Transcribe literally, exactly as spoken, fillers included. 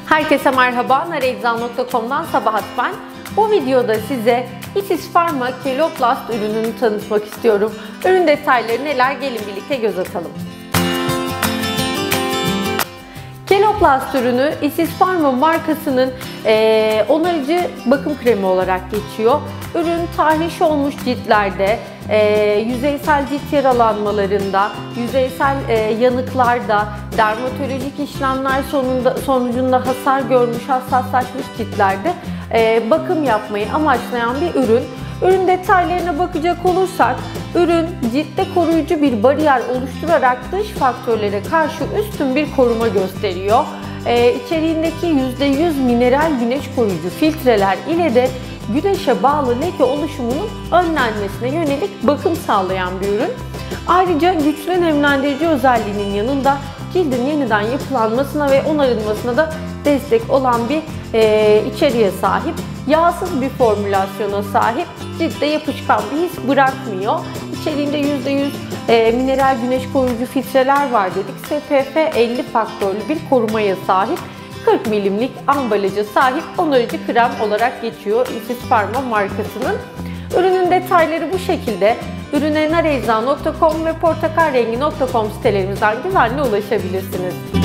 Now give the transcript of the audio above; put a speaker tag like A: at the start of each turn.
A: Herkese merhaba, nareczan nokta com'dan Sabahat ben. Bu videoda size Isis Pharma Keloplast ürününü tanıtmak istiyorum. Ürün detayları neler? Gelin birlikte göz atalım. Keloplast ürünü Isis Pharma markasının e, onarıcı bakım kremi olarak geçiyor. Ürün tahriş olmuş ciltlerde, e, yüzeysel cilt yaralanmalarında, yüzeysel e, yanıklarda, dermatolojik işlemler sonunda, sonucunda hasar görmüş, hassaslaşmış ciltlerde e, bakım yapmayı amaçlayan bir ürün. Ürün detaylarına bakacak olursak, ürün ciltte koruyucu bir bariyer oluşturarak dış faktörlere karşı üstün bir koruma gösteriyor. Ee, içeriğindeki yüzde yüz mineral güneş koruyucu filtreler ile de güneşe bağlı leke oluşumunun önlenmesine yönelik bakım sağlayan bir ürün. Ayrıca güçlü nemlendirici özelliğinin yanında cildin yeniden yapılanmasına ve onarılmasına da destek olan bir e, içeriğe sahip. Yağsız bir formülasyona sahip, ciltte yapışkan bir his bırakmıyor. İçeriğinde yüzde yüz e, mineral güneş koruyucu filtreler var dedik. S P F elli faktörlü bir korumaya sahip. kırk milimlik ambalaja sahip onarıcı krem olarak geçiyor Isis Pharma markasının. Ürünün detayları bu şekilde. Ürüne nareczan nokta com ve portakalrengi nokta com sitelerimizden güvenle ulaşabilirsiniz.